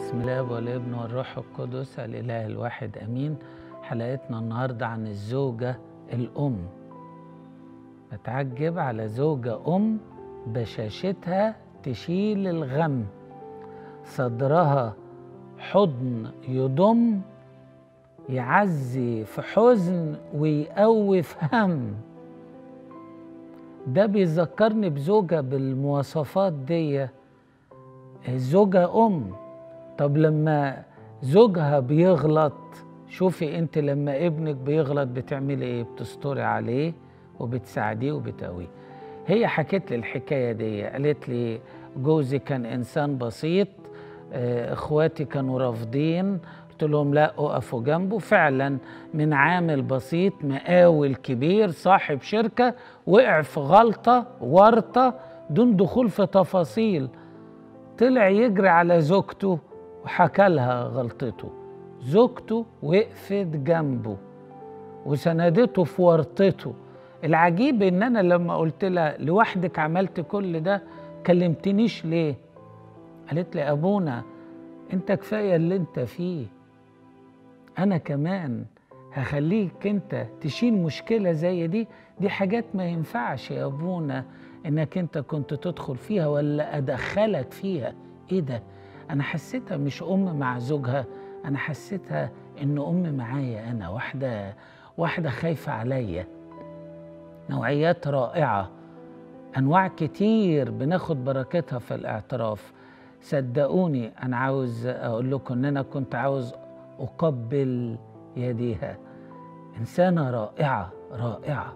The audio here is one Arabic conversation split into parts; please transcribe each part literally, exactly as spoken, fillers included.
بسم الله والابن والروح القدس الإله الواحد أمين. حلقتنا النهاردة عن الزوجة الأم. بتعجب على زوجة أم بشاشتها تشيل الغم، صدرها حضن يضم، يعزي في حزن ويقوي في هم. ده بيذكرني بزوجة بالمواصفات دي، زوجة أم. طب لما زوجها بيغلط، شوفي انت لما ابنك بيغلط بتعملي ايه؟ بتستري عليه وبتساعديه وبتقويه. هي حكت لي الحكاية دي، قالت لي جوزي كان إنسان بسيط، اه اخواتي كانوا رافضين، قلت لهم لا اقفوا جنبه. فعلا من عامل بسيط مقاول كبير صاحب شركة وقع في غلطة ورطة دون دخول في تفاصيل، طلع يجري على زوجته وحكى لها غلطته. زوجته وقفت جنبه وسندته في ورطته. العجيب ان انا لما قلت لها لوحدك عملت كل ده، كلمتنيش ليه؟ قالت لي ابونا انت كفايه اللي انت فيه، انا كمان هخليك انت تشيل مشكله زي دي. دي حاجات ما ينفعش يا ابونا انك انت كنت تدخل فيها ولا ادخلك فيها. ايه ده؟ انا حسيتها مش ام مع زوجها، انا حسيتها ان ام معايا، انا واحده واحده خايفه عليا. نوعيات رائعه، انواع كتير بناخد بركتها في الاعتراف. صدقوني انا عاوز اقول لكم ان انا كنت عاوز اقبل يديها. انسانه رائعه رائعه.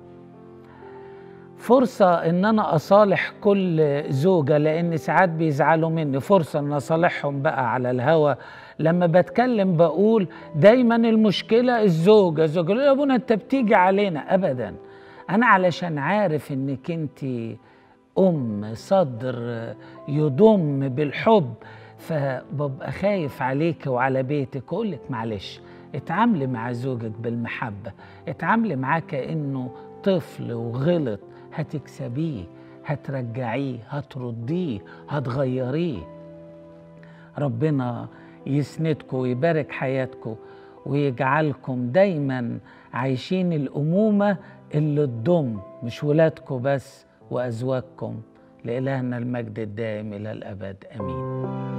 فرصة ان انا اصالح كل زوجة، لان ساعات بيزعلوا مني، فرصة ان اصالحهم بقى على الهوا. لما بتكلم بقول دايما المشكلة الزوجة الزوجة يا ابونا انت بتيجي علينا. ابدا، انا علشان عارف انك انت ام صدر يضم بالحب، فببقى خايف عليك وعلى بيتك. اقول لك معلش، اتعاملي مع زوجك بالمحبة، اتعاملي معاه كأنه طفل وغلط، هتكسبيه، هترجعيه، هترديه، هتغيريه. ربنا يسندكم ويبارك حياتكم ويجعلكم دايما عايشين الأمومة اللي تضم، مش ولادكم بس وأزواجكم. لإلهنا المجد الدائم إلى الأبد آمين.